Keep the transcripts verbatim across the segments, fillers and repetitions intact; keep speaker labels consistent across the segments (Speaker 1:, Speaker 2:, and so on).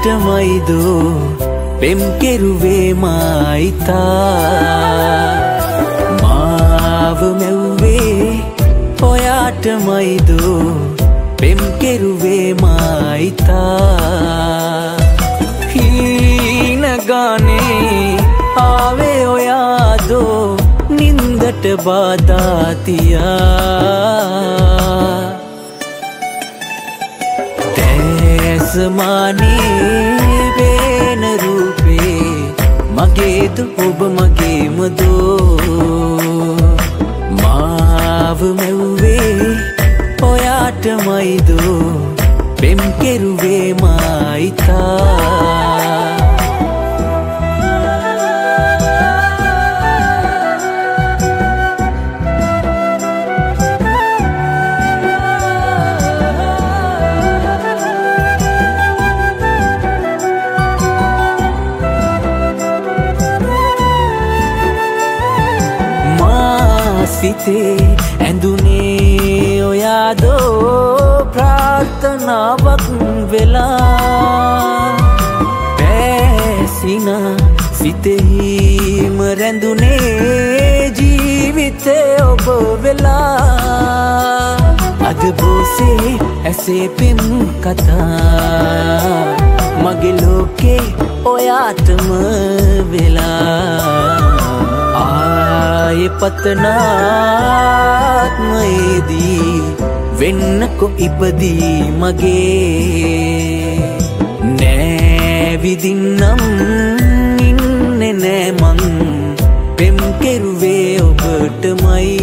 Speaker 1: ඔයාටමයිදු පෙම් කෙරුවේ මායිතා මාව මැව්වේ ඔයාටමයිදු පෙම් කෙරුවේ මායිතා හීන ගානේ ආවේ ඔයාදෝ නින්දට බාධාතියා තෑසමානේ පේන රූපේ මගේදු ඔබ මගේමදෝ මාව මැව්වේ ඔයාටමයිදු පෙම් කෙරුවේ මායිතා සිතේ ඇඳුනේ ඔයාදෝ ප්‍රාර්ථනාවක් වෙලා පැසිනා සිතෙහිම රැඳුනේ ජීවිතේ ඔබ වෙලා අද බෝසේ ඇසේ පෙම් කතා මගේ ලෝකේ ඔයාටම වෙලා ආයේ පතනාත්මයේදී වෙන්නකො ඉපදී මගේ නෑ විදින්නම් ඉන්නේ නෑ මං පෙම් කෙරුවේ ඔබටමයි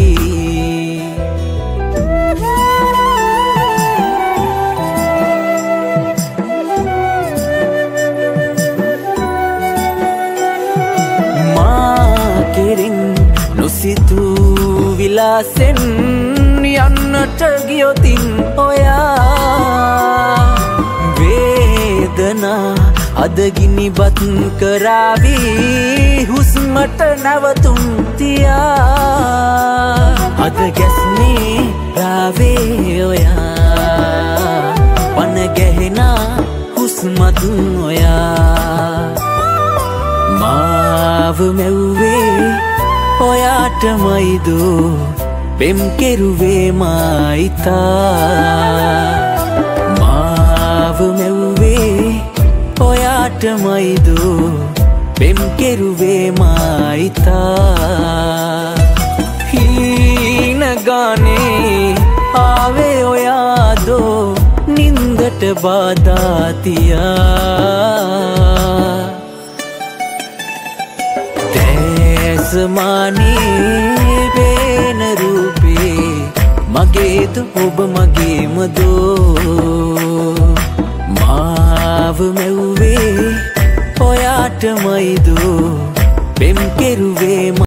Speaker 1: නොසිතූ විලාසෙන් යන්නට ගියොතින් ඔයා වේදනා අදගිනිබත් කරාවී හුස්මට නැවතුම් තියා අද ගැස්නේ රාවේ ඔයා පන ගැහෙනා හුස්මත් ඔයා මාව මැව්වේ ඔයාටමයිදු පෙම් කෙරුවේ මායිතා මාව මැව්වේ ඔයාටමයිදු පෙම් කෙරුවේ මායිතා හීන ගානේ ආවේ ඔයාදෝ නින්දට බාධාතියා තෑසමානේ පේන රූපේ මගේදු ඔබ මගේමදෝ මාව මැව්වේ ඔයාටමයිදු පෙම් කෙරුවේ